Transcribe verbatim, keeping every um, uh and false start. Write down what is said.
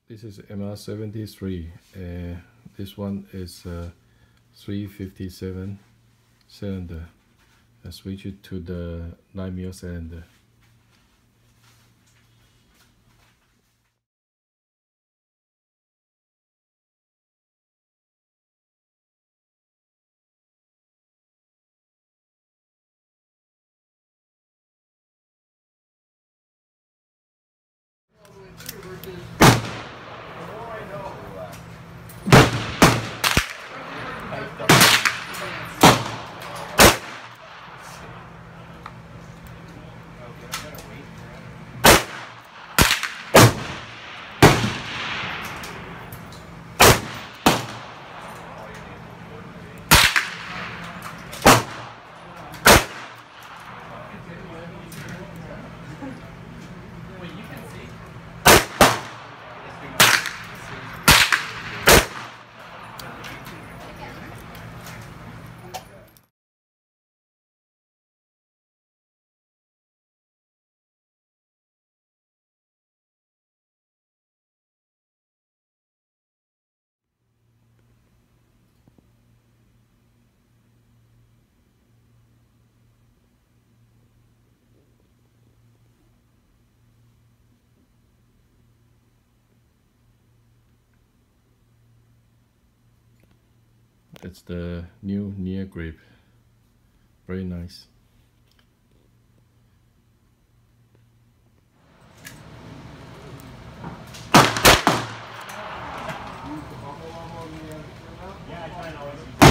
This is M R seventy-three. Uh, this one is uh, three fifty-seven cylinder. I switch it to the nine mil cylinder. It's the new Nill Grip. Very nice. Yeah, I try to always use